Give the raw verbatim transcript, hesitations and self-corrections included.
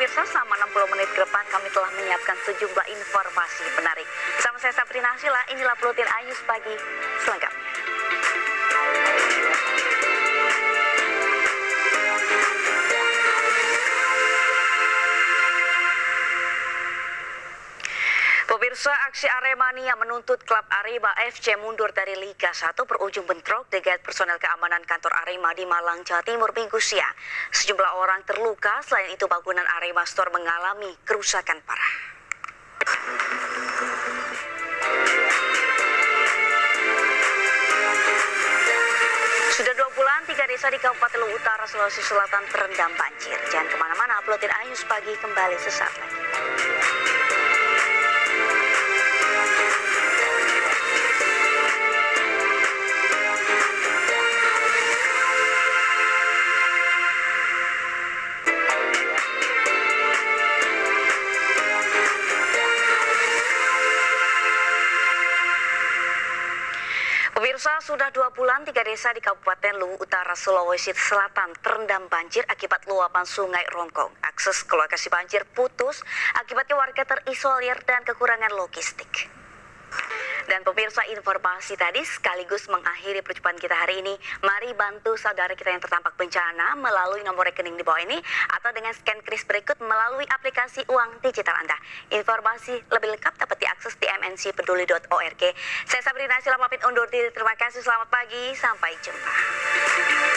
pemirsa, selama enam puluh menit ke depan kami telah menyiapkan sejumlah informasi menarik. Bersama saya Sabrina Hasila, inilah Buletin Ayus Pagi selengkapnya. Pemirsa, aksi Aremania menuntut klub Arema F C mundur dari Liga satu berujung bentrok dengan personel keamanan kantor Arema di Malang, Jawa Timur Minggu siang. Sejumlah orang terluka, selain itu bangunan Arema Store mengalami kerusakan parah. Sudah dua bulan, tiga desa di Kabupaten Luwu Utara, Sulawesi Selatan terendam banjir. Jangan kemana-mana, Buletin Ayus Pagi kembali sesaat lagi. Pemirsa, sudah dua bulan tiga desa di Kabupaten Luwu Utara, Sulawesi Selatan terendam banjir akibat luapan Sungai Rongkong. Akses ke lokasi banjir putus, akibatnya warga terisolir dan kekurangan logistik. Dan pemirsa, informasi tadi sekaligus mengakhiri perjumpaan kita hari ini. Mari bantu saudara kita yang terdampak bencana melalui nomor rekening di bawah ini atau dengan scan kris berikut melalui aplikasi uang digital Anda. Informasi lebih lengkap dapat diakses di m n c peduli dot org. Saya Sabrina Hasila pamit undur diri. Terima kasih, selamat pagi, sampai jumpa.